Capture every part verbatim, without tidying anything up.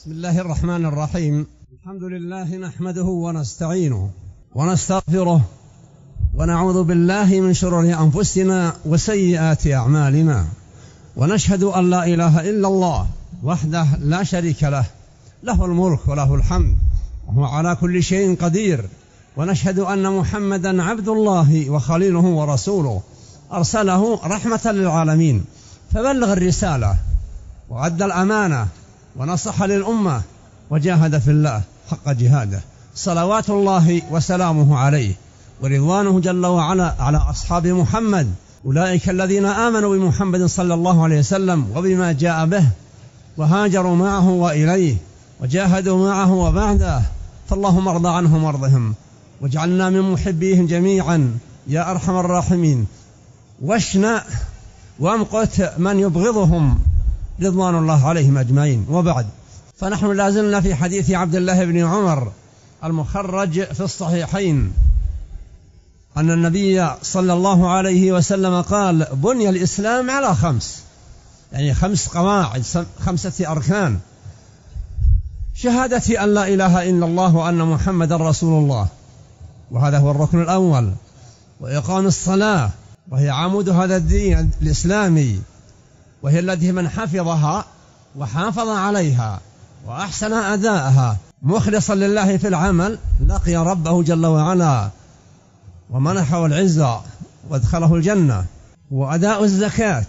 بسم الله الرحمن الرحيم. الحمد لله نحمده ونستعينه ونستغفره ونعوذ بالله من شرور أنفسنا وسيئات أعمالنا، ونشهد أن لا إله إلا الله وحده لا شريك له، له الملك وله الحمد وهو على كل شيء قدير، ونشهد أن محمدا عبد الله وخليله ورسوله أرسله رحمة للعالمين، فبلغ الرسالة وأدى الأمانة ونصح للأمة وجاهد في الله حق جهاده، صلوات الله وسلامه عليه ورضوانه جل وعلا على أصحاب محمد، أولئك الذين آمنوا بمحمد صلى الله عليه وسلم وبما جاء به وهاجروا معه وإليه وجاهدوا معه وبعده، فاللهم ارض عنهم وارضهم واجعلنا من محبيهم جميعا يا أرحم الراحمين، واشنأ وامقت من يبغضهم رضوان الله عليهم أجمعين. وبعد، فنحن لازلنا في حديث عبد الله بن عمر المخرج في الصحيحين أن النبي صلى الله عليه وسلم قال: بني الإسلام على خمس، يعني خمس قواعد، خمسة أركان: شهادة أن لا إله إلا الله وأن محمد رسول الله، وهذا هو الركن الأول، وإقام الصلاة وهي عمود هذا الدين الإسلامي، وهي التي من حفظها وحافظ عليها وأحسن أداءها مخلصا لله في العمل لقي ربه جل وعلا ومنحه العزة وادخله الجنة. وأداء الزكاة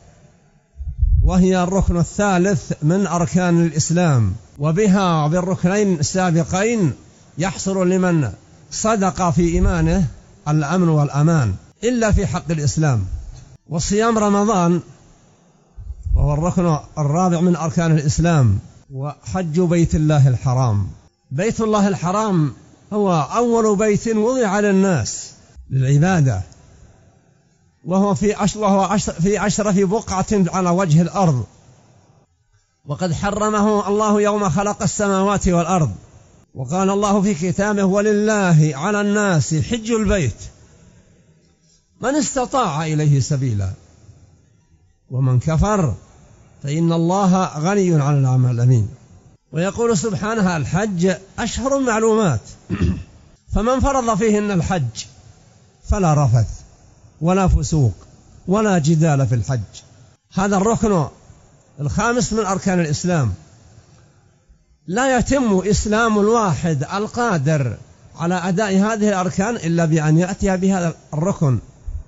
وهي الركن الثالث من أركان الإسلام، وبها وبالركنين السابقين يحصل لمن صدق في إيمانه الأمن والأمان إلا في حق الإسلام. وصيام رمضان وهو الركن الرابع من أركان الإسلام، وحج بيت الله الحرام. بيت الله الحرام هو أول بيت وضع للناس للعبادة، وهو في أش... وهو في أشرف بقعة على وجه الأرض، وقد حرمه الله يوم خلق السماوات والأرض، وقال الله في كتابه: ولله على الناس حج البيت من استطاع إليه سبيلا ومن كفر فإن الله غني عن العالمين. ويقول سبحانه: الحج أشهر معلومات، فمن فرض فيهن الحج فلا رفث ولا فسوق ولا جدال في الحج. هذا الركن الخامس من أركان الإسلام. لا يتم إسلام الواحد القادر على أداء هذه الأركان إلا بأن يأتي بهذا الركن،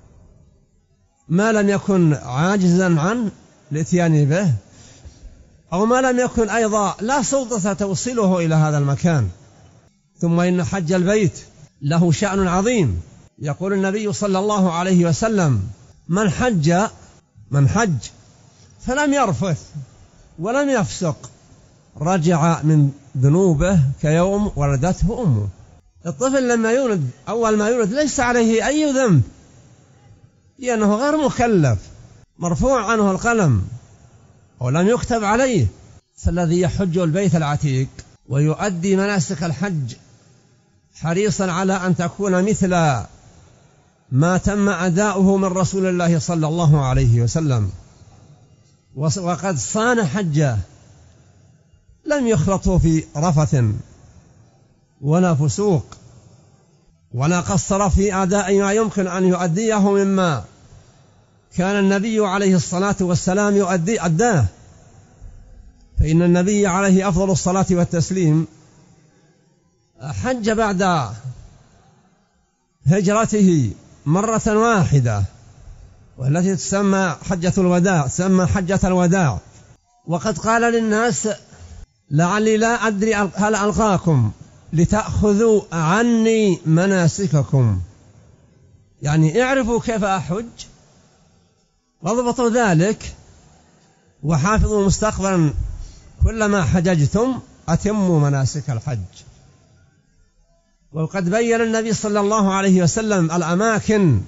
ما لم يكن عاجزا عن الاتيان به، أو ما لم يكن أيضا لا سلطة توصله إلى هذا المكان. ثم إن حج البيت له شأن عظيم. يقول النبي صلى الله عليه وسلم: من حج من حج فلم يرفث ولم يفسق رجع من ذنوبه كيوم ولدته أمه. الطفل لما يولد أول ما يولد ليس عليه أي ذنب، لأنه غير مكلف، مرفوع عنه القلم ولم يكتب عليه. فالذي يحج البيت العتيق ويؤدي مناسك الحج حريصا على أن تكون مثل ما تم أداؤه من رسول الله صلى الله عليه وسلم، وقد صان حجه، لم يخلطوا في رفث ولا فسوق، ولا قصر في أداء ما يمكن أن يؤديه مما كان النبي عليه الصلاة والسلام يؤدي أداه. فإن النبي عليه أفضل الصلاة والتسليم حج بعد هجرته مرة واحدة، والتي تسمى حجة الوداع، تسمى حجة الوداع. وقد قال للناس: لعلي لا أدري هل ألقاكم لتأخذوا عني مناسككم، يعني اعرفوا كيف أحج واضبطوا ذلك، وحافظوا مستقبلا كلما حججتم أتموا مناسك الحج. وقد بين النبي صلى الله عليه وسلم الأماكن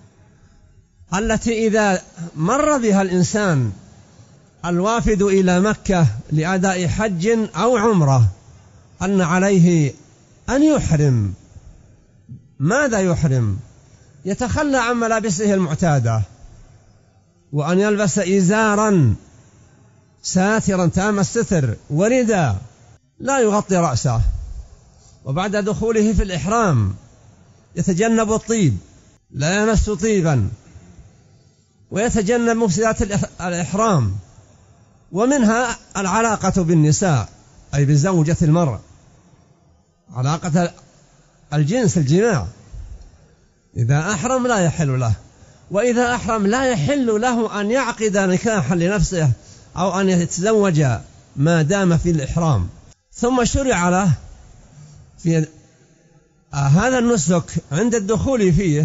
التي إذا مر بها الإنسان الوافد إلى مكة لأداء حج أو عمرة أن عليه أن يحرم. ماذا يحرم؟ يتخلى عن ملابسه المعتادة، وأن يلبس إزارا ساترا تام الستر ورداء لا يغطي رأسه، وبعد دخوله في الإحرام يتجنب الطيب، لا يمس طيبا، ويتجنب مفسدات الإحرام، ومنها العلاقة بالنساء أي بزوجة المرء، علاقة الجنس الجماع. إذا أحرم لا يحل له، وإذا أحرم لا يحل له أن يعقد نكاحا لنفسه أو أن يتزوج ما دام في الإحرام. ثم شرع له في هذا النسك عند الدخول فيه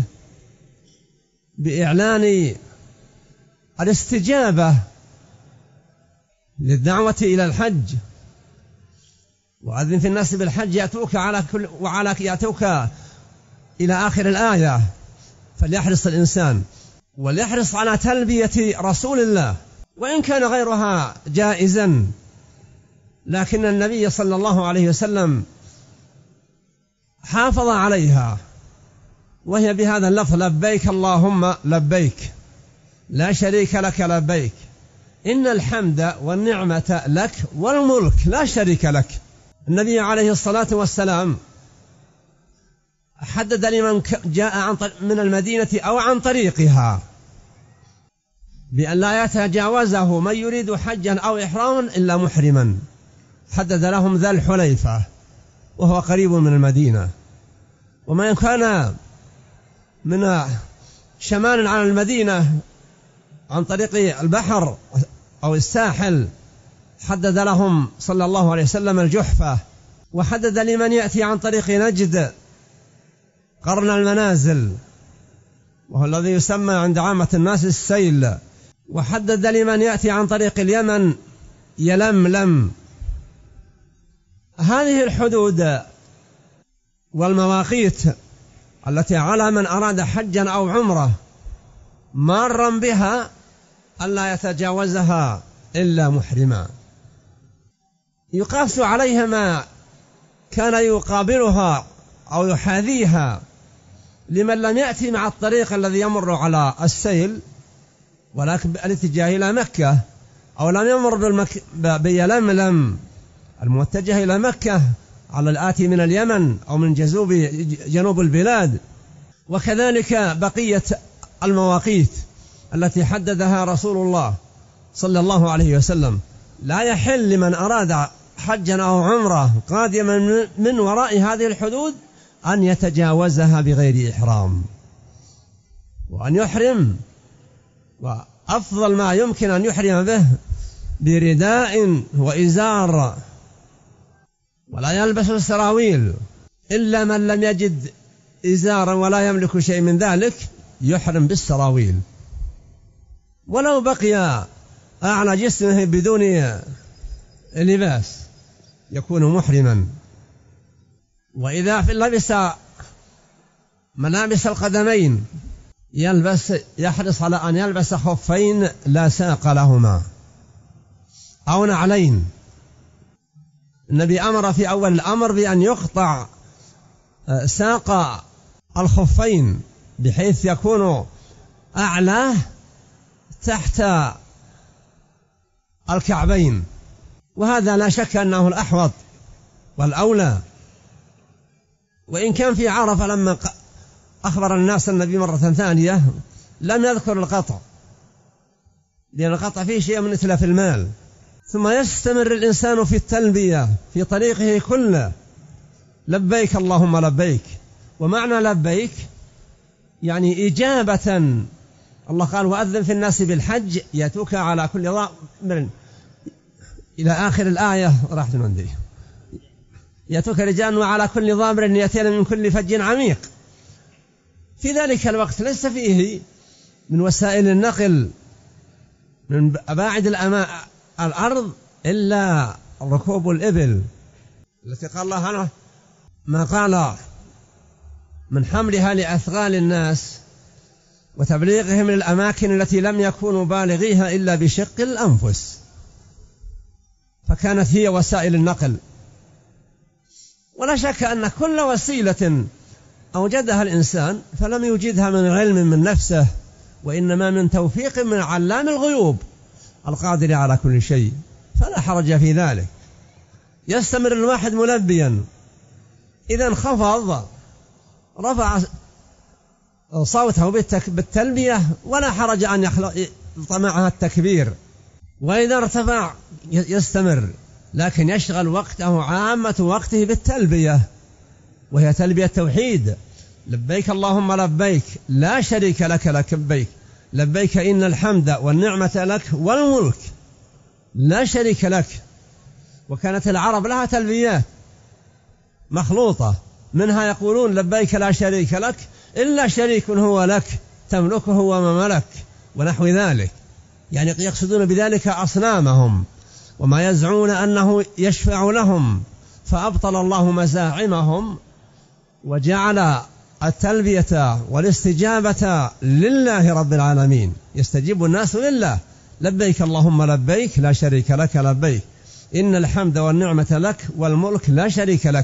بإعلان الاستجابة للدعوة إلى الحج، وأذن في الناس بالحج يأتوك على كل وعلى يأتوك إلى آخر الآية. فليحرص الإنسان وليحرص على تلبية رسول الله، وإن كان غيرها جائزا، لكن النبي صلى الله عليه وسلم حافظ عليها، وهي بهذا اللفظ: لبيك اللهم لبيك لا شريك لك لبيك إن الحمد والنعمة لك والملك لا شريك لك. النبي عليه الصلاة والسلام حدد لمن جاء من المدينة أو عن طريقها بأن لا يتجاوزه من يريد حجا أو إحراما إلا محرما. حدد لهم ذا الحليفة وهو قريب من المدينة، ومن كان من شمال على المدينة عن طريق البحر أو الساحل حدد لهم صلى الله عليه وسلم الجحفة. وحدد لمن يأتي عن طريق نجد قرن المنازل، وهو الذي يسمى عند عامة الناس السيل. وحدد لمن يأتي عن طريق اليمن يلملم. هذه الحدود والمواقيت التي على من أراد حجا أو عمره مارا بها ألا يتجاوزها إلا محرما. يقاس عليها ما كان يقابلها أو يحاذيها لمن لم يأتي مع الطريق الذي يمر على السيل ولكن الاتجاه إلى مكة، أو لم يمر بالمك... بيلملم المتجه إلى مكة على الآتي من اليمن أو من جنوب جنوب البلاد. وكذلك بقية المواقيت التي حددها رسول الله صلى الله عليه وسلم. لا يحل لمن أراد حجا أو عمره قادما من وراء هذه الحدود أن يتجاوزها بغير إحرام، وأن يحرم، وأفضل ما يمكن أن يحرم به برداء وإزار، ولا يلبس السراويل إلا من لم يجد إزارا ولا يملك شيء من ذلك يحرم بالسراويل، ولو بقي أعلى جسمه بدون لباس يكون محرما. وإذا لبس ملابس القدمين يلبس يحرص على أن يلبس خفين لا ساق لهما أو نعلين. النبي أمر في أول الأمر بأن يقطع ساق الخفين بحيث يكون أعلاه تحت الكعبين، وهذا لا شك أنه الأحوط والأولى. وإن كان في عرفة لما أخبر الناس النبي مرة ثانية لم يذكر القطع، لأن القطع فيه شيء من إتلاف المال. ثم يستمر الإنسان في التلبية في طريقه كله: لبيك اللهم لبيك. ومعنى لبيك يعني إجابة. الله قال: وأذن في الناس بالحج يأتوك على كل ضامر إلى آخر الآية. راحت من عندي. يأتوك رجال وعلى كل ضامر يأتين من كل فج عميق. في ذلك الوقت ليس فيه من وسائل النقل من أباعد الأرض إلا ركوب الإبل التي قال الله عنه ما قال من حملها لأثقال الناس وتبليغهم للأماكن التي لم يكونوا بالغيها إلا بشق الأنفس. فكانت هي وسائل النقل. ولا شك أن كل وسيلة أوجدها الإنسان فلم يوجدها من علم من نفسه، وإنما من توفيق من علام الغيوب القادر على كل شيء. فلا حرج في ذلك. يستمر الواحد ملبيا، إذا انخفض رفع صوته بالتلبية ولا حرج أن يخلط معها التكبير، وإذا ارتفع يستمر، لكن يشغل وقته عامة وقته بالتلبية، وهي تلبية التوحيد: لبيك اللهم لبيك لا شريك لك لبيك، لبيك إن الحمد والنعمة لك والملك لا شريك لك. وكانت العرب لها تلبيات مخلوطة، منها يقولون لبيك لا شريك لك إلا شريك هو لك تملكه وما ملك، ونحو ذلك، يعني يقصدون بذلك أصنامهم وما يزعمون أنه يشفع لهم، فأبطل الله مزاعمهم وجعل التلبية والاستجابة لله رب العالمين، يستجيب الناس لله: لبيك اللهم لبيك لا شريك لك لبيك، إن الحمد والنعمة لك والملك لا شريك لك.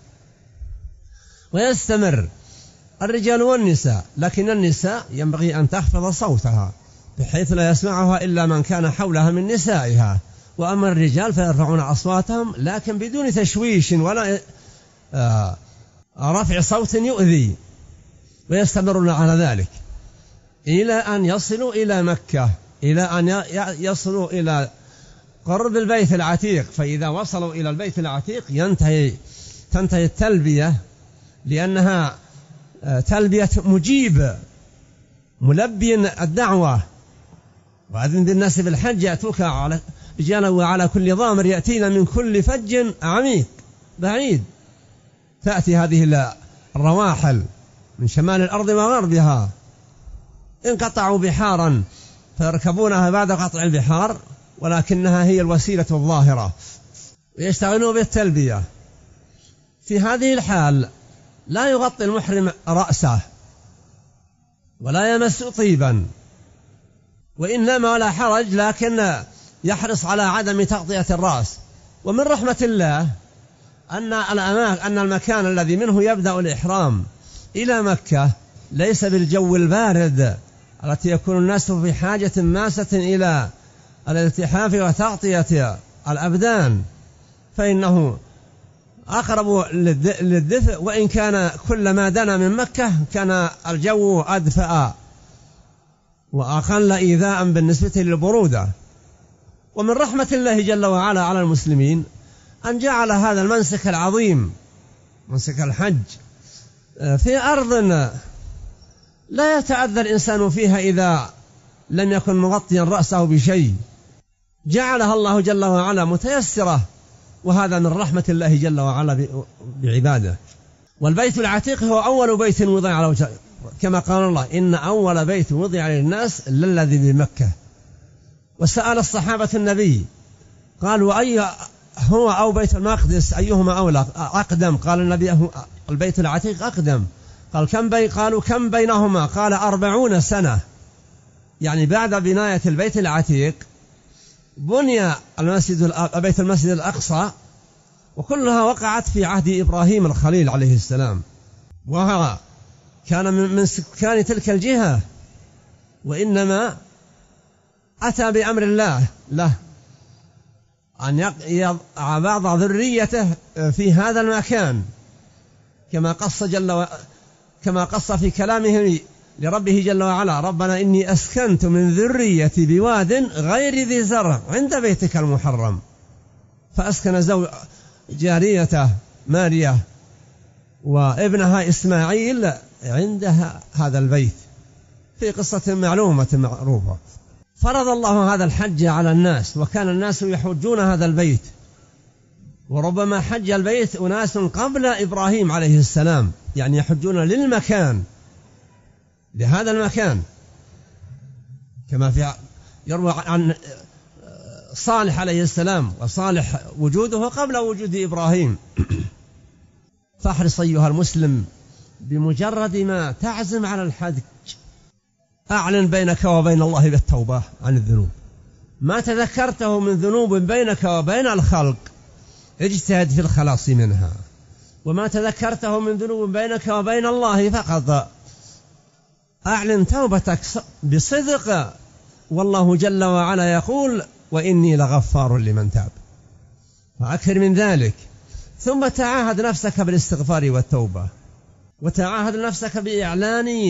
ويستمر الرجال والنساء، لكن النساء ينبغي أن تخفض صوتها بحيث لا يسمعها إلا من كان حولها من نسائها، وأما الرجال فيرفعون أصواتهم لكن بدون تشويش ولا رفع صوت يؤذي، ويستمرون على ذلك إلى أن يصلوا إلى مكة، إلى أن يصلوا إلى قرب البيت العتيق. فإذا وصلوا إلى البيت العتيق ينتهي تنتهي التلبية، لأنها تلبية مجيب ملبي الدعوة: وأذن بالناس بالحج يأتوك على رجالا وعلى كل ضامر يأتينا من كل فج عميق بعيد. تأتي هذه الرواحل من شمال الأرض وغربها، انقطعوا بحارا فيركبونها بعد قطع البحار، ولكنها هي الوسيلة الظاهرة، ويشتغلون بالتلبية. في هذه الحال لا يغطي المحرم رأسه ولا يمس طيبا، وإنما ولا حرج، لكن يحرص على عدم تغطية الرأس. ومن رحمة الله أن أن المكان الذي منه يبدأ الإحرام إلى مكة ليس بالجو البارد التي يكون الناس في حاجة ماسة إلى الالتحاف وتغطية الأبدان، فإنه أقرب للدفء، وإن كان كلما دنا من مكة كان الجو أدفأ وأقل إيذاء بالنسبة للبرودة. ومن رحمة الله جل وعلا على المسلمين أن جعل هذا المنسك العظيم منسك الحج في أرض لا يتأذى الإنسان فيها إذا لم يكن مغطيا رأسه بشيء، جعلها الله جل وعلا متيسرة، وهذا من رحمة الله جل وعلا بعباده. والبيت العتيق هو أول بيت وضع على وجه، كما قال الله: إن أول بيت وضع للناس للذي بمكة. وسأل الصحابة النبي قالوا: أي هو أو بيت المقدس أيهما أولى أقدم؟ قال النبي: البيت العتيق أقدم. قال: كم بي قالوا كم بينهما؟ قال: أربعون سنة، يعني بعد بناية البيت العتيق بني المسجد بيت المسجد الأقصى، وكلها وقعت في عهد إبراهيم الخليل عليه السلام، وهو كان من سكان تلك الجهة، وإنما أتى بأمر الله له أن يضع بعض ذريته في هذا المكان، كما قص جل و... كما قص في كلامه لربه جل وعلا: ربنا إني أسكنت من ذريتي بواد غير ذي زرع عند بيتك المحرم، فأسكن زوج جاريته ماريا وابنها إسماعيل عندها هذا البيت، في قصة معلومة معروفة. فرض الله هذا الحج على الناس، وكان الناس يحجون هذا البيت، وربما حج البيت أناس قبل إبراهيم عليه السلام، يعني يحجون للمكان، لهذا المكان، كما في يروى عن صالح عليه السلام، وصالح وجوده قبل وجود إبراهيم. فاحرص أيها المسلم بمجرد ما تعزم على الحج أعلن بينك وبين الله بالتوبة عن الذنوب، ما تذكرته من ذنوب بينك وبين الخلق اجتهد في الخلاص منها، وما تذكرته من ذنوب بينك وبين الله فقط أعلن توبتك بصدق. والله جل وعلا يقول: وإني لغفار لمن تاب، فأكثر من ذلك. ثم تعاهد نفسك بالاستغفار والتوبة، وتعاهد نفسك بإعلان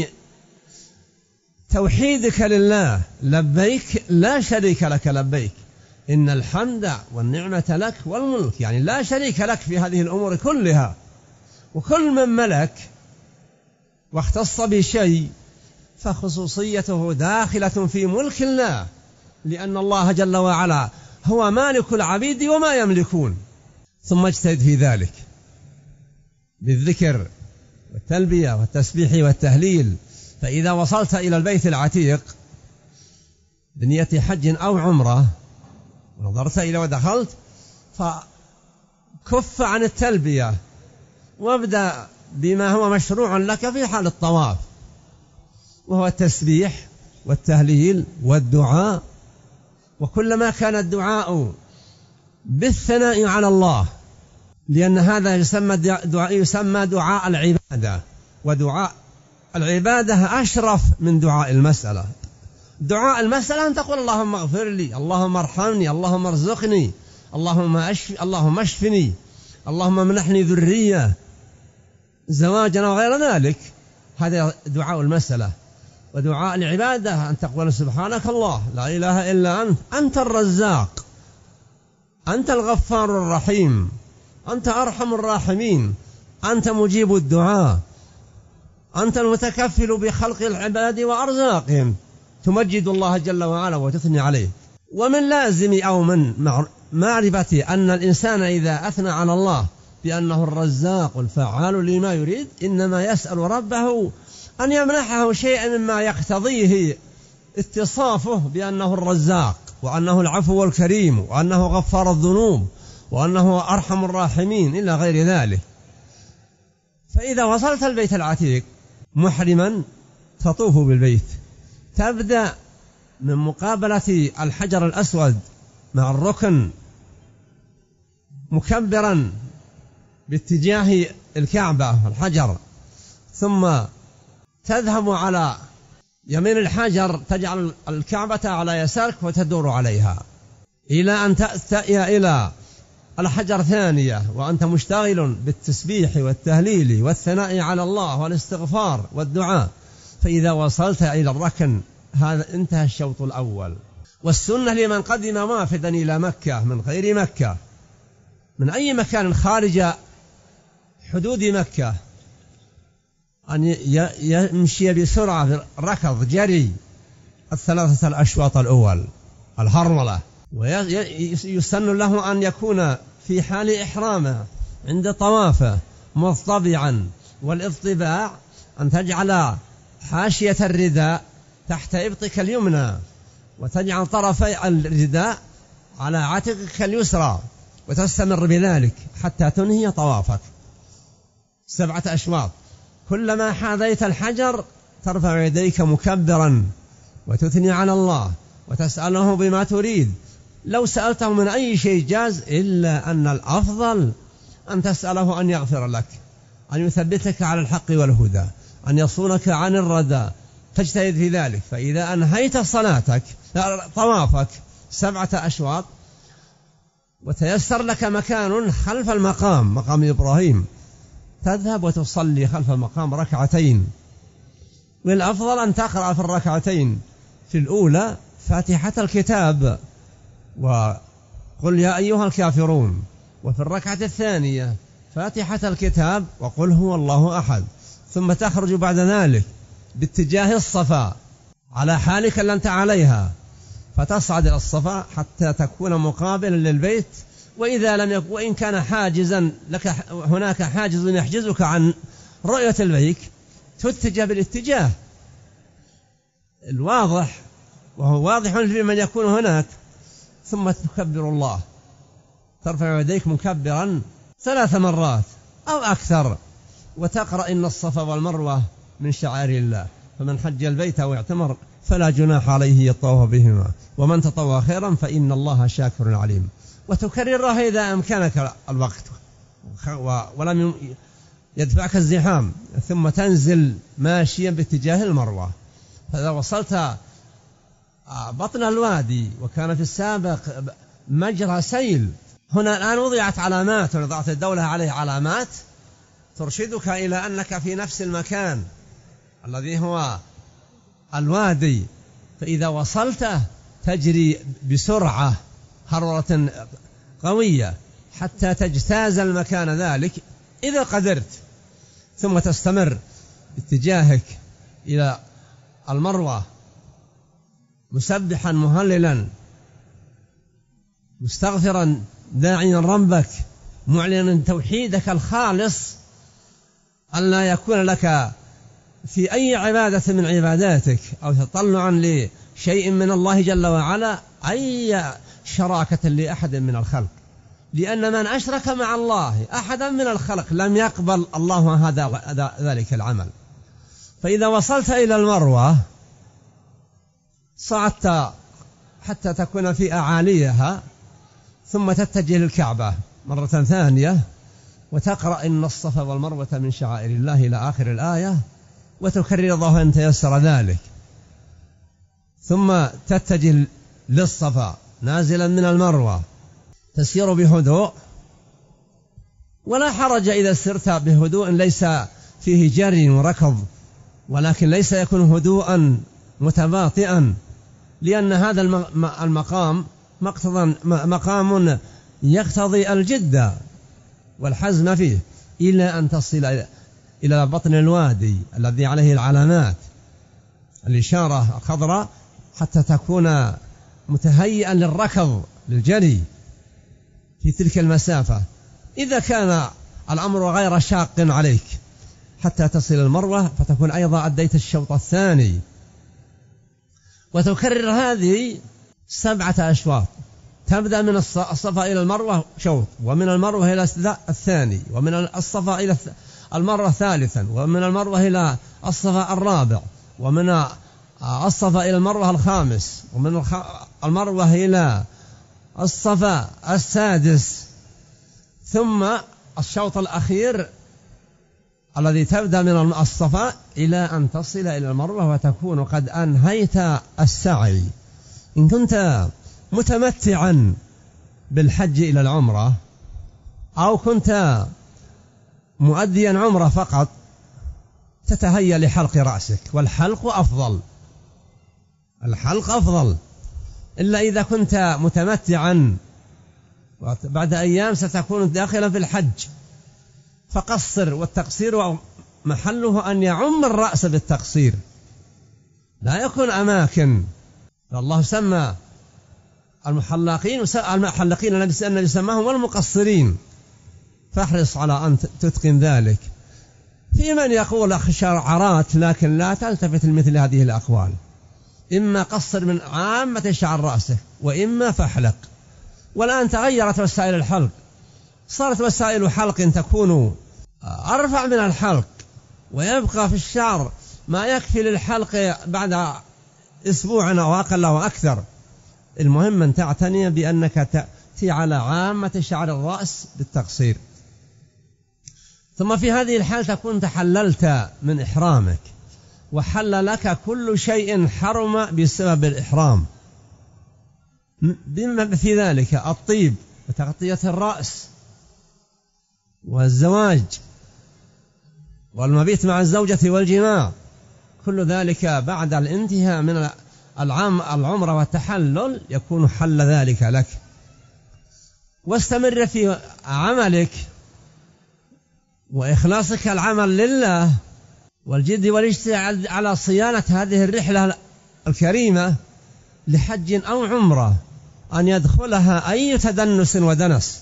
توحيدك لله، لبيك لا شريك لك لبيك، إن الحمد والنعمة لك والملك، يعني لا شريك لك في هذه الأمور كلها. وكل من ملك واختص بشيء فخصوصيته داخلة في ملك الله، لأن الله جل وعلا هو مالك العبيد وما يملكون. ثم اجتهد في ذلك بالذكر والتلبية والتسبيح والتهليل. فإذا وصلت إلى البيت العتيق بنية حج أو عمرة ونظرت إلى ودخلت، فكف عن التلبية وابدأ بما هو مشروع لك في حال الطواف، وهو التسبيح والتهليل والدعاء. وكلما كان الدعاء بالثناء على الله، لأن هذا يسمى دعاء, يسمى دعاء العبادة، ودعاء العبادة أشرف من دعاء المسألة. دعاء المسألة أن تقول اللهم اغفر لي، اللهم ارحمني، اللهم ارزقني، اللهم أشف اللهم اشفني، اللهم منحني ذرية، زواجا وغير ذلك. هذا دعاء المسألة. ودعاء العبادة أن تقول سبحانك الله لا إله إلا أنت، أنت الرزاق، أنت الغفار الرحيم، أنت أرحم الراحمين، أنت مجيب الدعاء، أنت المتكفل بخلق العباد وأرزاقهم. تمجد الله جل وعلا وتثني عليه. ومن لازم أو من معرفة أن الإنسان إذا أثنى على الله بأنه الرزاق الفعال لما يريد، إنما يسأل ربه أن يمنحه شيئا مما يقتضيه اتصافه بأنه الرزاق، وأنه العفو الكريم، وأنه غفار الذنوب، وأنه أرحم الراحمين إلى غير ذلك. فإذا وصلت البيت العتيق محرما تطوف بالبيت، تبدأ من مقابلة الحجر الأسود مع الركن مكبرا باتجاه الكعبة الحجر، ثم تذهب على يمين الحجر، تجعل الكعبة على يسارك وتدور عليها إلى أن تأتي إلى الحجر ثانية وأنت مشتغل بالتسبيح والتهليل والثناء على الله والاستغفار والدعاء. فإذا وصلت إلى الركن هذا انتهى الشوط الأول. والسنة لمن قدم وافدا إلى مكة من غير مكة، من أي مكان خارج حدود مكة، أن يمشي بسرعة ركض جري الثلاثة الأشواط الأول الهرولة. ويسن له أن يكون في حال إحرامه عند طوافه مضطبعا، والاضطباع أن تجعل حاشية الرداء تحت إبطك اليمنى، وتجعل طرفي الرداء على عاتقك اليسرى، وتستمر بذلك حتى تنهي طوافك سبعة أشواط. كلما حاذيت الحجر ترفع يديك مكبرا وتثني على الله وتسأله بما تريد. لو سألته من أي شيء جاز، إلا أن الأفضل أن تسأله أن يغفر لك، أن يثبتك على الحق والهدى، أن يصونك عن الردى، تجتهد في ذلك. فإذا أنهيت صلاتك طوافك سبعة أشواط وتيسر لك مكان خلف المقام، مقام إبراهيم، تذهب وتصلي خلف المقام ركعتين. والأفضل أن تقرأ في الركعتين في الأولى فاتحة الكتاب وقل يا أيها الكافرون، وفي الركعة الثانية فاتحة الكتاب وقل هو الله أحد. ثم تخرج بعد ذلك باتجاه الصفا على حالك اللي أنت عليها، فتصعد إلى الصفا حتى تكون مقابلا للبيت. وإذا لم يكن، وإن كان حاجزا لك هناك حاجز يحجزك عن رؤية البيت، تتجه بالاتجاه الواضح، وهو واضح لمن يكون هناك. ثم تكبر الله، ترفع يديك مكبرا ثلاث مرات أو أكثر، وتقرأ إن الصفا والمروة من شعائر الله، فمن حج البيت أو اعتمر فلا جناح عليه الطواف بهما، ومن تطوع خيرا فإن الله شاكر عليم. وتكررها إذا أمكنك الوقت ولم يدفعك الزحام، ثم تنزل ماشيا باتجاه المروة. فإذا وصلت بطن الوادي وكان في السابق مجرى سيل. هنا الآن وضعت علامات، وضعت الدولة عليه علامات ترشدك إلى أنك في نفس المكان الذي هو الوادي، فإذا وصلته تجري بسرعة هرولة قوية حتى تجتاز المكان ذلك إذا قدرت، ثم تستمر باتجاهك إلى المروة مسبحا مهللا مستغفرا داعيا ربك معلنا توحيدك الخالص، أن لا يكون لك في أي عبادة من عباداتك أو تطلعا لشيء من الله جل وعلا أي شراكة لأحد من الخلق، لأن من أشرك مع الله أحدا من الخلق لم يقبل الله هذا ذلك العمل. فإذا وصلت إلى المروة صعدت حتى تكون في أعاليها، ثم تتجه للكعبة مرة ثانية وتقرأ إن الصفا والمروة من شعائر الله إلى آخر الآية، وتكرر إن تيسر ذلك، ثم تتجه للصفا نازلا من المروة، تسير بهدوء ولا حرج إذا سرت بهدوء ليس فيه جري وركض، ولكن ليس يكون هدوءا متباطئا، لأن هذا المقام مقام يقتضي الجد والحزم فيه، إلى أن تصل إلى بطن الوادي الذي عليه العلامات الإشارة الخضراء حتى تكون متهيئا للركض للجري في تلك المسافة، إذا كان الأمر غير شاق عليك، حتى تصل المروة فتكون أيضا أديت الشوط الثاني، وتكرر هذه سبعة أشواط، تبدأ من الصفا إلى المروة شوط، ومن المروة إلى الثاني، ومن الصفا إلى المروة ثالثا، ومن المروة إلى الصفا الرابع، ومن الصفا إلى المروة الخامس، ومن المروة إلى الصفا السادس، ثم الشوط الأخير الذي تبدأ من الصفا إلى أن تصل إلى المروة وتكون قد أنهيت السعي. إن كنت متمتعا بالحج إلى العمرة أو كنت مؤديا عمرة فقط تتهيأ لحلق رأسك، والحلق أفضل، الحلق أفضل، إلا إذا كنت متمتعا بعد أيام ستكون داخلا في الحج فقصر، والتقصير محله أن يعم الرأس بالتقصير، لا يكون أماكن. فالله سمى المحلقين المحلقين النبي سماهم والمقصرين، فاحرص على أن تتقن ذلك. في من يقول شعرات، لكن لا تلتفت لمثل هذه الأقوال، إما قصر من عامة شعر رأسه وإما فاحلق. والآن تغيرت وسائل الحلق، صارت وسائل حلق تكون أرفع من الحلق، ويبقى في الشعر ما يكفي للحلق بعد أسبوع أو أقل أو أكثر. المهم أن تعتني بأنك تأتي على عامة شعر الرأس بالتقصير. ثم في هذه الحال تكون تحللت من إحرامك، وحل لك كل شيء حرم بسبب الإحرام، بما في ذلك الطيب وتغطية الرأس والزواج والمبيت مع الزوجة والجماع، كل ذلك بعد الانتهاء من العام العمرة والتحلل يكون حل ذلك لك. واستمر في عملك وإخلاصك العمل لله، والجد والاجتهاد على صيانة هذه الرحلة الكريمة لحج أو عمرة، أن يدخلها أي تدنس ودنس،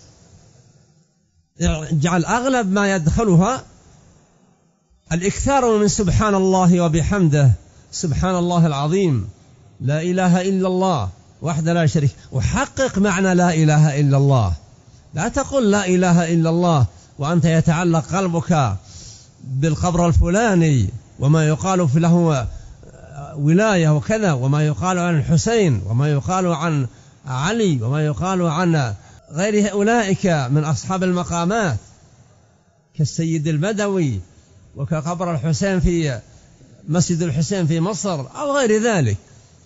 اجعل أغلب ما يدخلها الإكثار من سبحان الله وبحمده، سبحان الله العظيم، لا إله إلا الله وحده لا شريك. وحقق معنى لا إله إلا الله، لا تقل لا إله إلا الله وأنت يتعلق قلبك بالقبر الفلاني وما يقال في له ولاية وكذا، وما يقال عن الحسين، وما يقال عن علي، وما يقال عن غير أولئك من أصحاب المقامات كالسيد البدوي وكقبر الحسين في مسجد الحسين في مصر أو غير ذلك.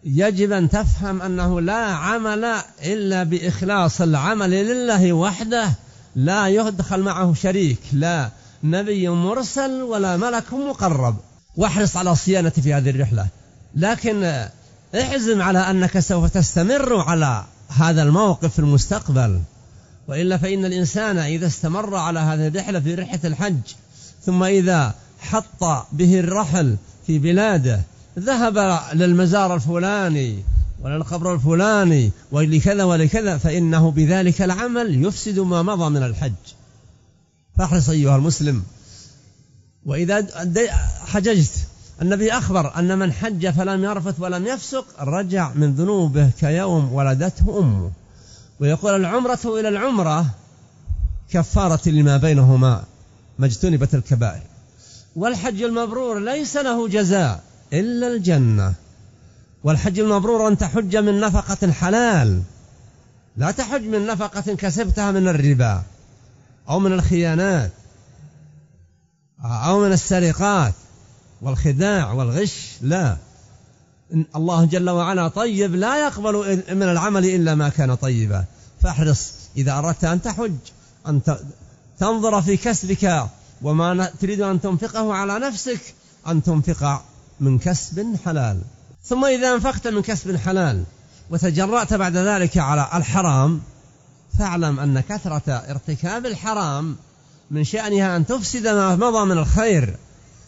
يجب أن تفهم أنه لا عمل إلا بإخلاص العمل لله وحده، لا يدخل معه شريك، لا نبي مرسل ولا ملك مقرب. واحرص على الصيانة في هذه الرحلة، لكن احزم على أنك سوف تستمر على هذا الموقف في المستقبل، وإلا فإن الإنسان إذا استمر على هذه الرحلة في رحلة الحج ثم إذا حط به الرحل في بلاده، ذهب للمزار الفلاني وللقبر الفلاني ولكذا ولكذا، فإنه بذلك العمل يفسد ما مضى من الحج. فاحرص أيها المسلم. وإذا حججت، النبي أخبر أن من حج فلم يرفث ولم يفسق رجع من ذنوبه كيوم ولدته أمه. ويقول العمرة إلى العمرة كفارة لما بينهما ما اجتنبت الكبائر. والحج المبرور ليس له جزاء إلا الجنة. والحج المبرور أن تحج من نفقة حلال، لا تحج من نفقة كسبتها من الربا أو من الخيانات أو من السرقات والخداع والغش، لا. إن الله جل وعلا طيب لا يقبل من العمل إلا ما كان طيبا. فاحرص إذا أردت أن تحج أن تنظر في كسبك وما تريد أن تنفقه على نفسك، أن تنفق من كسب حلال. ثم إذا أنفقت من كسب حلال وتجرأت بعد ذلك على الحرام، فاعلم أن كثرة ارتكاب الحرام من شأنها أن تفسد ما مضى من الخير.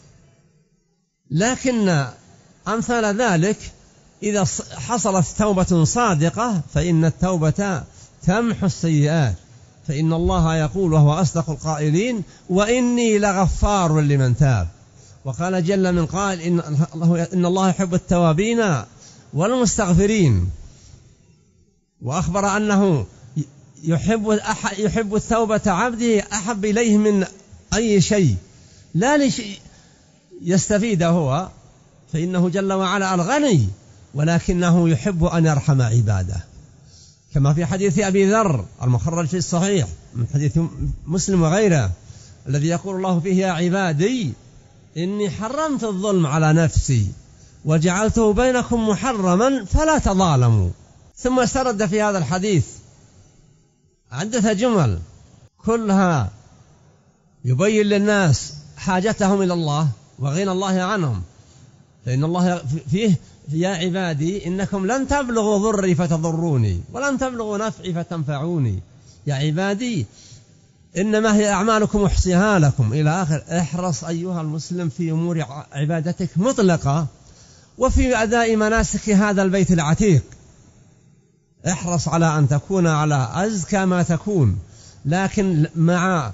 لكن أمثال ذلك إذا حصلت توبة صادقة فإن التوبة تمحو السيئات، فإن الله يقول وهو أصدق القائلين: وإني لغفار لمن تاب. وقال جل من قائل: إن الله يحب التوابين والمستغفرين. وأخبر أنه يحب يحب التوبة عبده أحب إليه من أي شيء، لا لشيء يستفيد هو، فإنه جل وعلا الغني، ولكنه يحب أن يرحم عباده، كما في حديث أبي ذر المخرج في الصحيح من حديث مسلم وغيره، الذي يقول الله فيه: يا عبادي إني حرمت الظلم على نفسي وجعلته بينكم محرما فلا تظالموا. ثم استرد في هذا الحديث عدة جمل كلها يبين للناس حاجتهم إلى الله وغنى الله عنهم. فإن الله فيه: يا عبادي إنكم لن تبلغوا ضري فتضروني ولن تبلغوا نفعي فتنفعوني، يا عبادي إنما هي أعمالكم أحصيها لكم، إلى آخر. احرص أيها المسلم في أمور عبادتك مطلقة وفي أداء مناسك هذا البيت العتيق. احرص على أن تكون على أزكى ما تكون، لكن مع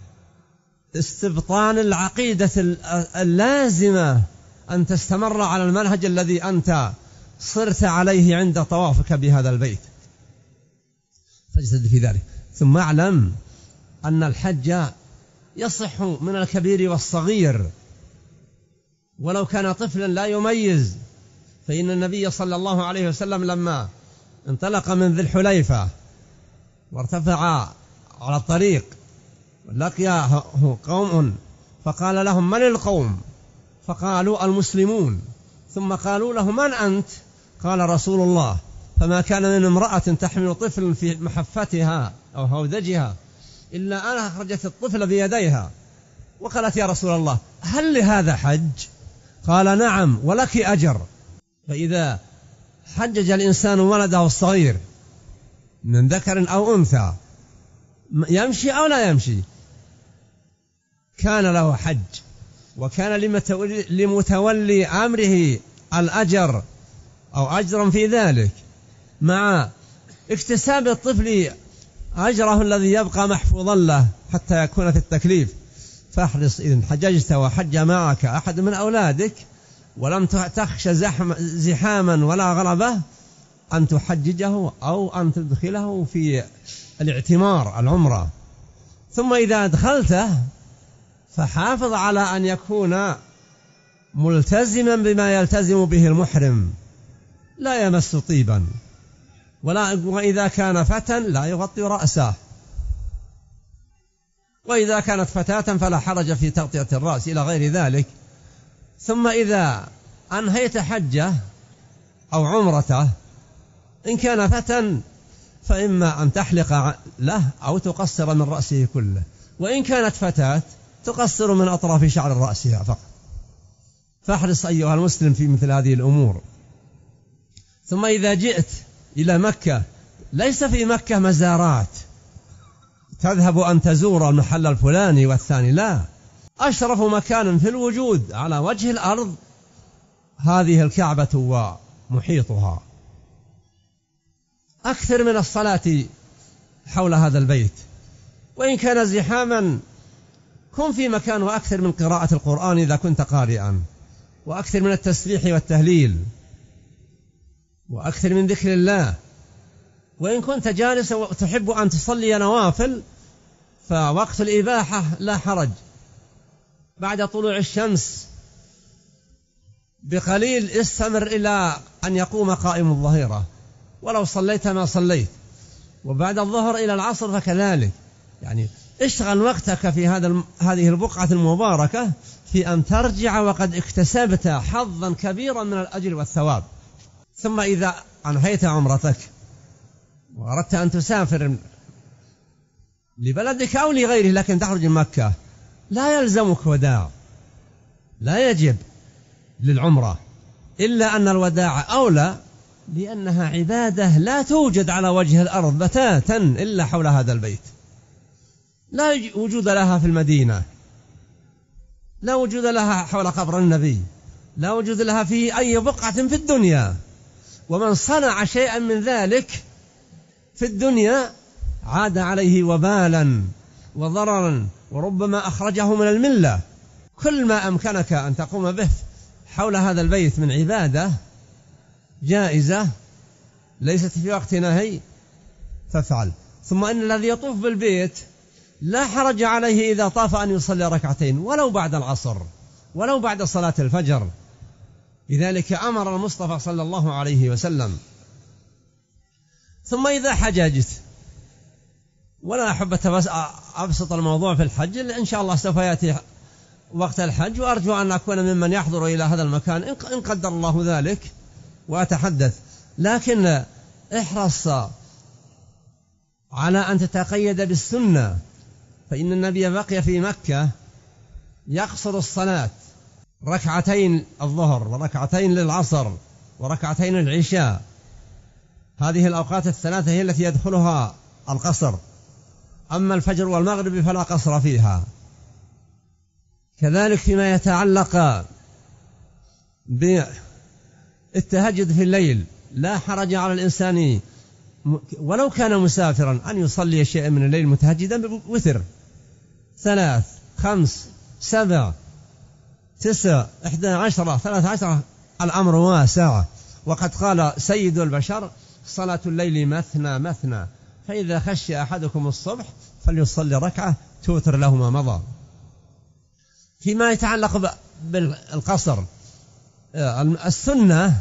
استبطان العقيدة اللازمة أن تستمر على المنهج الذي أنت صرت عليه عند طوافك بهذا البيت، فاجتهد في ذلك. ثم اعلم أن الحج يصح من الكبير والصغير ولو كان طفلا لا يميز. فإن النبي صلى الله عليه وسلم لما انطلق من ذي الحليفة وارتفع على الطريق لقيه قوم فقال لهم: من القوم؟ فقالوا: المسلمون. ثم قالوا له: من أنت؟ قال: رسول الله. فما كان من امرأة تحمل طفل في محفتها أو هودجها إلا أنا أخرجت الطفل بيديها وقالت: يا رسول الله هل لهذا حج؟ قال: نعم ولك أجر. فإذا حجج الإنسان ولده الصغير من ذكر أو أنثى يمشي أو لا يمشي كان له حج، وكان لمتولي أمره الأجر أو أجرا في ذلك، مع اكتساب الطفل أجره الذي يبقى محفوظا له حتى يكون في التكليف. فاحرص إذن حججت وحج معك أحد من أولادك ولم تخش زحاما ولا غلبة أن تحججه أو أن تدخله في الاعتمار العمرة. ثم إذا أدخلته فحافظ على أن يكون ملتزما بما يلتزم به المحرم، لا يمس طيبا، ولا وإذا كان فتى لا يغطي رأسه، وإذا كانت فتاة فلا حرج في تغطية الرأس إلى غير ذلك. ثم إذا أنهيت حجه أو عمرته. إن كان فتى فإما أن تحلق له أو تقصر من رأسه كله، وإن كانت فتاة تقصر من أطراف شعر رأسها فقط. فاحرص أيها المسلم في مثل هذه الأمور. ثم إذا جئت إلى مكة، ليس في مكة مزارات تذهب أن تزور المحل الفلاني والثاني، لا، أشرف مكان في الوجود على وجه الأرض هذه الكعبة ومحيطها. أكثر من الصلاة حول هذا البيت، وإن كان زحاما كن في مكان، وأكثر من قراءة القرآن إذا كنت قارئا، وأكثر من التسبيح والتهليل، وأكثر من ذكر الله. وإن كنت جالسا وتحب أن تصلي نوافل فوقت الإباحة لا حرج، بعد طلوع الشمس بقليل استمر إلى أن يقوم قائم الظهيرة، ولو صليت ما صليت، وبعد الظهر إلى العصر فكذلك. يعني اشغل وقتك في هذا هذه البقعة المباركة في أن ترجع وقد اكتسبت حظا كبيرا من الأجر والثواب. ثم إذا أنهيت عمرتك وأردت أن تسافر لبلدك أو لغيره لكن تخرج من مكة، لا يلزمك وداع، لا يجب للعمرة، إلا أن الوداع أولى، لأنها عبادة لا توجد على وجه الأرض بتاتا إلا حول هذا البيت. لا وجود لها في المدينة، لا وجود لها حول قبر النبي، لا وجود لها في أي بقعة في الدنيا. ومن صنع شيئا من ذلك في الدنيا عاد عليه وبالا وضررا، وربما أخرجه من الملة. كل ما أمكنك أن تقوم به حول هذا البيت من عبادة جائزة ليست في وقت نهي فافعل. ثم إن الذي يطوف بالبيت لا حرج عليه إذا طاف أن يصلي ركعتين ولو بعد العصر ولو بعد صلاة الفجر. لذلك أمر المصطفى صلى الله عليه وسلم. ثم إذا حججت، ولا أحب أبسط الموضوع في الحج، إن شاء الله سوف يأتي وقت الحج، وأرجو أن أكون ممن يحضر إلى هذا المكان إن قدر الله ذلك وأتحدث. لكن احرص على أن تتقيد بالسنة، فإن النبي بقي في مكة يقصر الصلاة، ركعتين الظهر وركعتين للعصر وركعتين العشاء. هذه الأوقات الثلاثة هي التي يدخلها القصر، أما الفجر والمغرب فلا قصر فيها. كذلك فيما يتعلق بالتهجد في الليل، لا حرج على الإنسان ولو كان مسافرا أن يصلي شيئا من الليل متهجدا بوتر، ثلاث خمس سبع تسع إحدى عشرة ثلاث عشرة، الأمر واسع. وقد قال سيد البشر: صلاة الليل مثنى مثنى، فإذا خشي أحدكم الصبح فليصلي ركعة توتر له ما مضى. فيما يتعلق بالقصر، السنة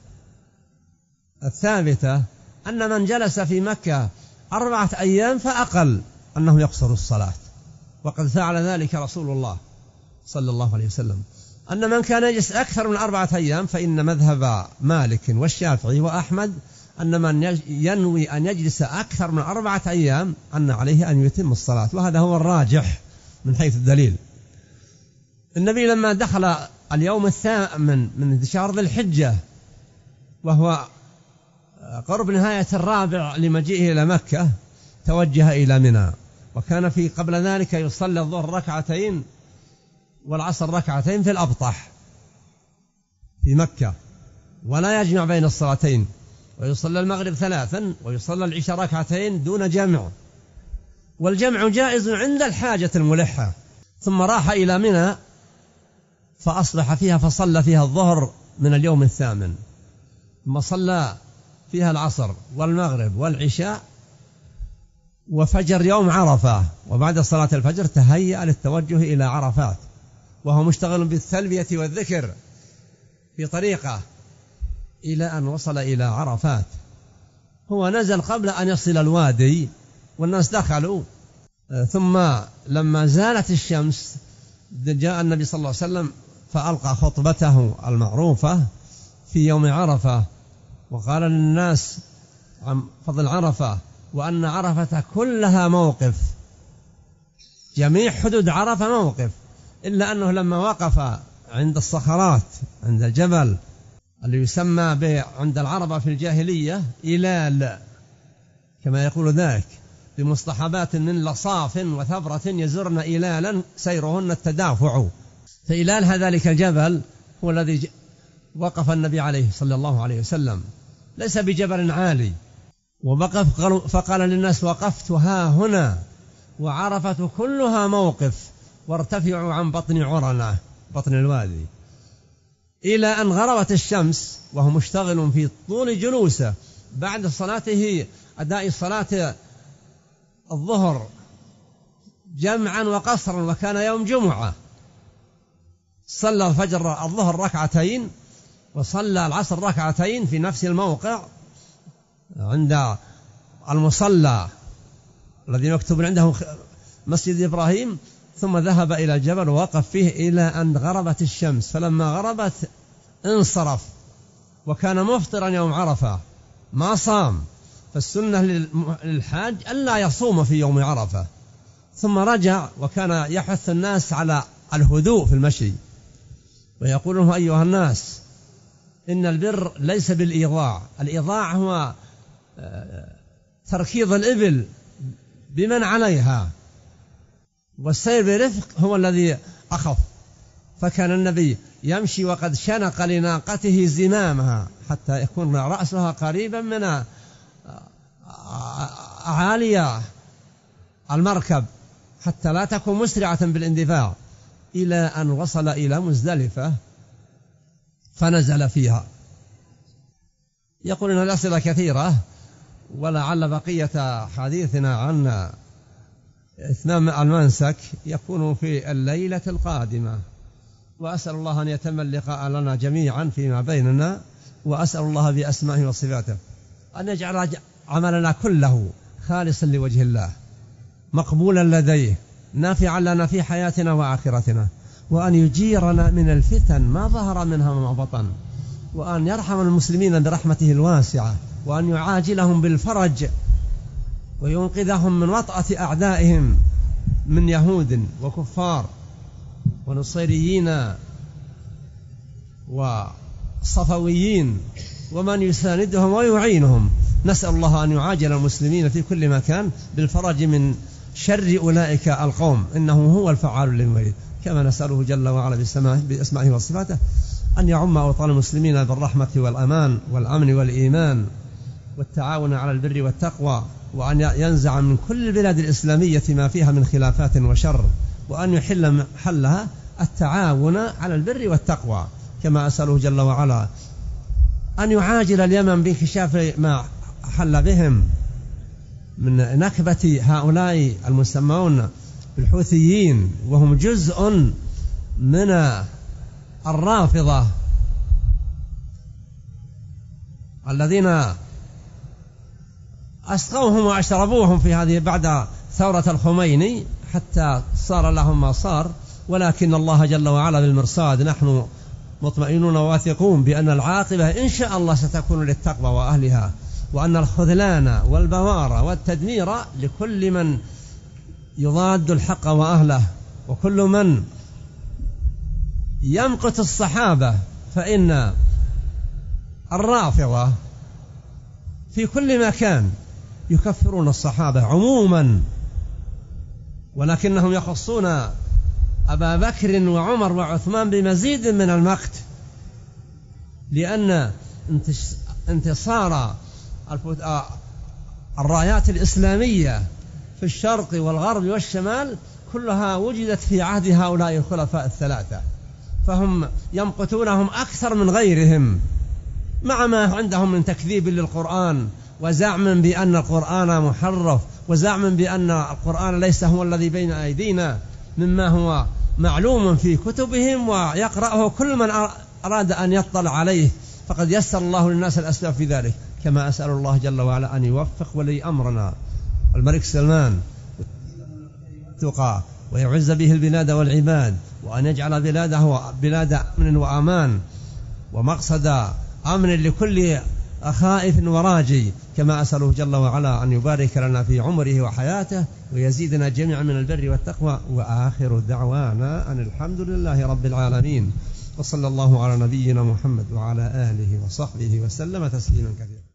الثابتة أن من جلس في مكة أربعة أيام فأقل أنه يقصر الصلاة، وقد فعل ذلك رسول الله صلى الله عليه وسلم. أن من كان يجلس أكثر من أربعة أيام فإن مذهب مالك والشافعي وأحمد أن من ينوي أن يجلس أكثر من أربعة أيام أن عليه أن يتم الصلاة، وهذا هو الراجح من حيث الدليل. النبي لما دخل اليوم الثامن من شهر ذي الحجة وهو قرب نهاية الرابع لمجيئه إلى مكة توجه إلى منى، وكان في قبل ذلك يصلي الظهر ركعتين والعصر ركعتين في الأبطح في مكة، ولا يجمع بين الصلاتين، ويصلي المغرب ثلاثا ويصلي العشاء ركعتين دون جمع، والجمع جائز عند الحاجة الملحة. ثم راح إلى منى فأصبح فيها فصلى فيها الظهر من اليوم الثامن، ثم صلى فيها العصر والمغرب والعشاء وفجر يوم عرفة، وبعد صلاة الفجر تهيأ للتوجه إلى عرفات، وهو مشتغل بالتلبية والذكر في طريقه إلى أن وصل إلى عرفات. هو نزل قبل أن يصل الوادي والناس دخلوا، ثم لما زالت الشمس جاء النبي صلى الله عليه وسلم فألقى خطبته المعروفة في يوم عرفة وقال للناس عن فضل عرفة وأن عرفة كلها موقف، جميع حدود عرفة موقف، إلا أنه لما وقف عند الصخرات عند الجبل اللي يسمى عند العربة في الجاهلية إلال كما يقول ذاك، بمصطحبات من لصاف وثبرة يزرن إلالا سيرهن التدافع، فإلال ذلك الجبل هو الذي وقف النبي عليه صلى الله عليه وسلم، ليس بجبل عالي، ووقف فقال للناس وقفت ها هنا وعرفة كلها موقف وارتفعوا عن بطن عرنة بطن الوادي، إلى أن غربت الشمس وهو مشتغل في طول جلوسه بعد صلاته أداء صلاة الظهر جمعا وقصرا، وكان يوم جمعة، صلى الفجر الظهر ركعتين وصلى العصر ركعتين في نفس الموقع عند المصلى الذي مكتوب عنده مسجد إبراهيم، ثم ذهب إلى الجبل ووقف فيه إلى أن غربت الشمس، فلما غربت انصرف، وكان مفطرا يوم عرفة ما صام، فالسنة للحاج ألا يصوم في يوم عرفة، ثم رجع وكان يحث الناس على الهدوء في المشي، ويقول لهم أيها الناس إن البر ليس بالإيضاع، الإيضاع هو تركيض الإبل بمن عليها، والسير برفق هو الذي أخف، فكان النبي يمشي وقد شنق لناقته زمامها حتى يكون رأسها قريبا من أعالي المركب حتى لا تكون مسرعة بالاندفاع، إلى أن وصل إلى مزدلفة فنزل فيها. يقول إن الأسئلة كثيرة، ولعل بقية حديثنا عن إتمام المنسك يكون في الليلة القادمة، وأسأل الله أن يتم اللقاء لنا جميعا فيما بيننا، وأسأل الله بأسمائه وصفاته أن يجعل عملنا كله خالصا لوجه الله مقبولا لديه نافعا لنا في حياتنا وآخرتنا، وأن يجيرنا من الفتن ما ظهر منها وما بطن، وأن يرحم المسلمين برحمته الواسعة، وأن يعاجلهم بالفرج وينقذهم من وطأة أعدائهم من يهود وكفار ونصيريين وصفويين ومن يساندهم ويعينهم. نسأل الله أن يعاجل المسلمين في كل مكان بالفرج من شر أولئك القوم، إنه هو الفعال لما يريد، كما نسأله جل وعلا بأسمائه وصفاته أن يعم أوطان المسلمين بالرحمة والأمان والأمن والإيمان والتعاون على البر والتقوى، وأن ينزع من كل البلاد الإسلامية ما فيها من خلافات وشر، وأن يحل محلها التعاون على البر والتقوى، كما أسأله جل وعلا أن يعاجل اليمن بانكشاف ما حل بهم من نكبة هؤلاء المسمون بالحوثيين، وهم جزء من الرافضة الذين أسقوهم وأشربوهم في هذه بعد ثورة الخميني حتى صار لهم ما صار، ولكن الله جل وعلا بالمرصاد. نحن مطمئنون واثقون بأن العاقبة إن شاء الله ستكون للتقوى وأهلها، وأن الخذلان والبوار والتدمير لكل من يضاد الحق وأهله، وكل من يمقت الصحابة، فإن الرافضة في كل مكان يكفرون الصحابة عموما، ولكنهم يخصون أبا بكر وعمر وعثمان بمزيد من المقت، لأن انتصار الرايات الإسلامية في الشرق والغرب والشمال كلها وجدت في عهد هؤلاء الخلفاء الثلاثة، فهم يمقتونهم أكثر من غيرهم، مع ما عندهم من تكذيب للقرآن وزعم بأن القرآن محرف، وزعم بأن القرآن ليس هو الذي بين أيدينا مما هو معلوم في كتبهم ويقرأه كل من أراد أن يطلع عليه، فقد يسر الله للناس الأسباب في ذلك، كما أسأل الله جل وعلا أن يوفق ولي أمرنا الملك سلمان تقى ويعز به البلاد والعباد، وأن يجعل بلاده بلاد أمن وأمان ومقصد أمن لكل خائف وراجي، كما أسأله جل وعلا أن يبارك لنا في عمره وحياته ويزيدنا جميعا من البر والتقوى. وآخر دعوانا أن الحمد لله رب العالمين، وصلى الله على نبينا محمد وعلى آله وصحبه وسلم تسليما كثيرا.